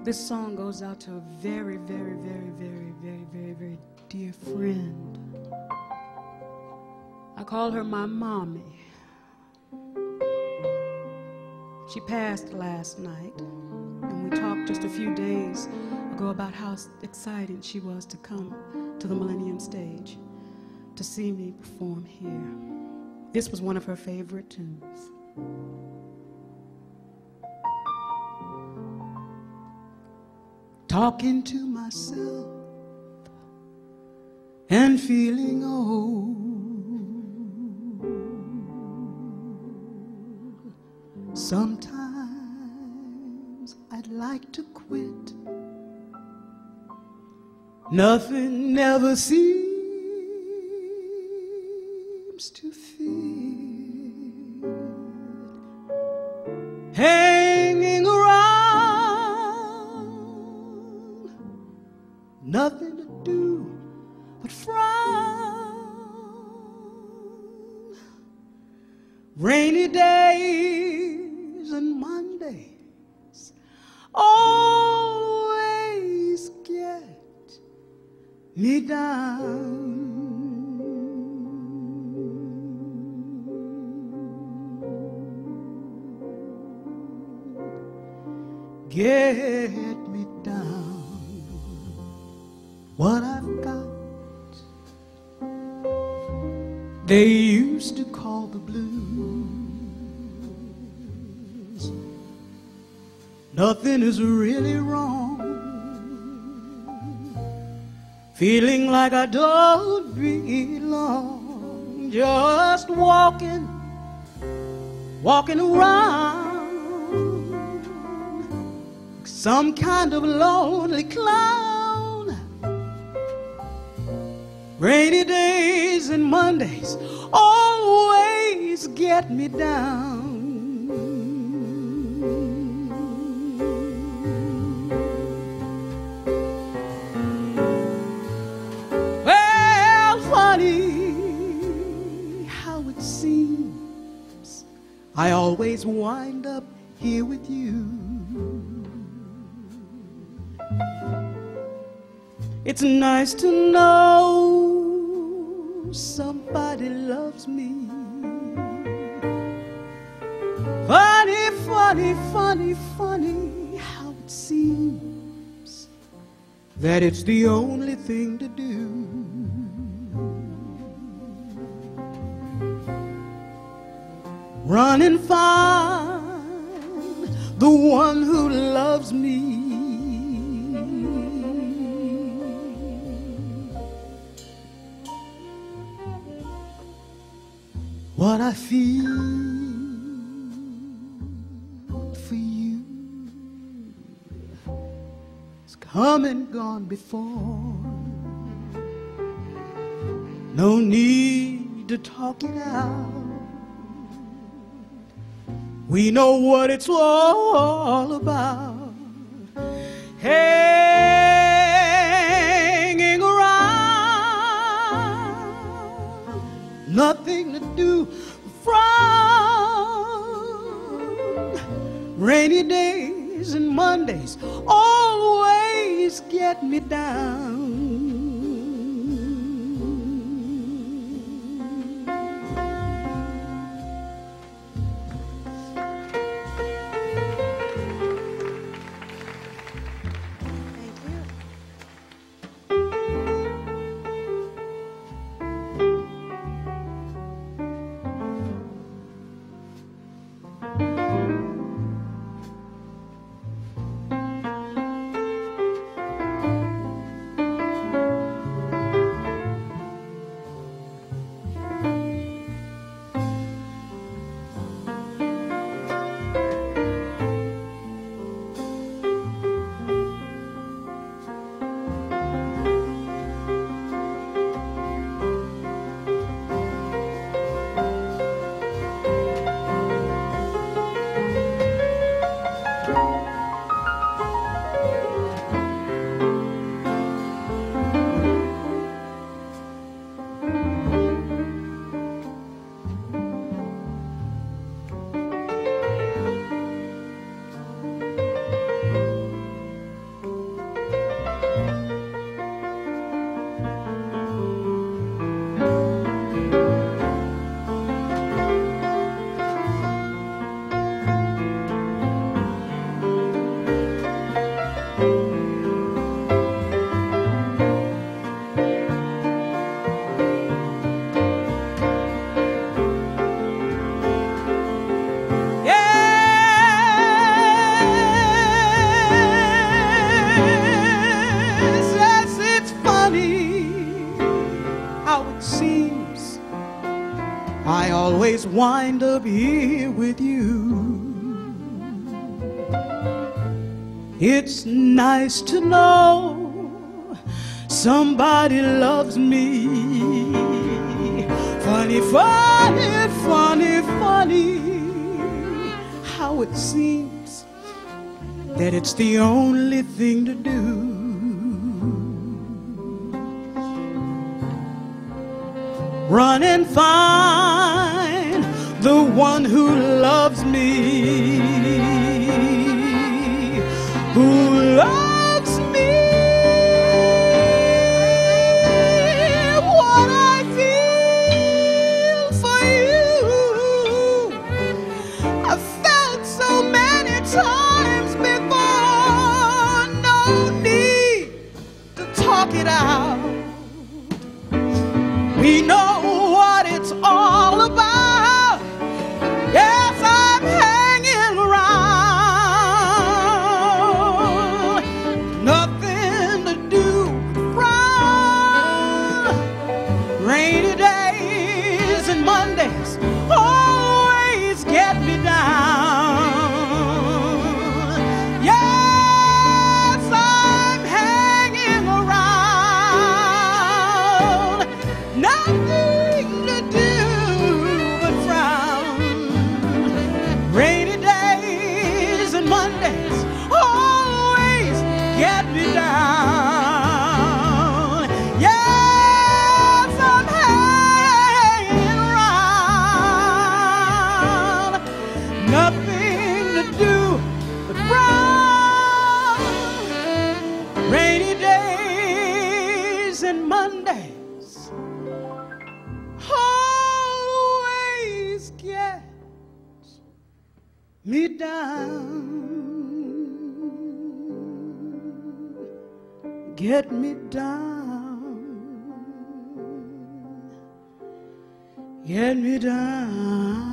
This song goes out to a very, very, very, very, very, very, very dear friend. I call her my mommy. She passed last night, and we talked just a few days ago about how excited she was to come to the Millennium Stage to see me perform here. This was one of her favorite tunes. Talking to myself and feeling old. Sometimes I'd like to quit. Nothing ever seems to fit. Hanging around, nothing to do but frown. Rainy days and Mondays always get me down. Get me down. What I've got, they used to call the blues. Nothing is really wrong. Feeling like I don't belong. Just walking around, some kind of lonely clown. Rainy days and Mondays always get me down. Well, funny how it seems I always wind up here with you. It's nice to know somebody loves me. Funny, funny, funny, funny how it seems that it's the only thing to do. Run and find the one who loves me. What I feel for you has come and gone before. No need to talk it out. We know what it's all about. Hanging around, nothing to do, frown. Rainy days and Mondays always get me down. always wind up here with you. It's nice to know somebody loves me. Funny, funny, funny, funny how it seems that it's the only thing to do. Run and find the one who loves me, who loves me. What I feel for you, I've felt so many times before. No need to talk it out. We know what it's all about. Yes, I'm hanging around. Nothing to do but frown. Rainy days and Mondays always get me down. Yes, I'm hanging around. Nothing to do but frown. Rainy days and Mondays always get me down. Yes, I'm hanging around. Nothing to do but frown. Rainy days and Mondays always get me down. Get me down. Get me down.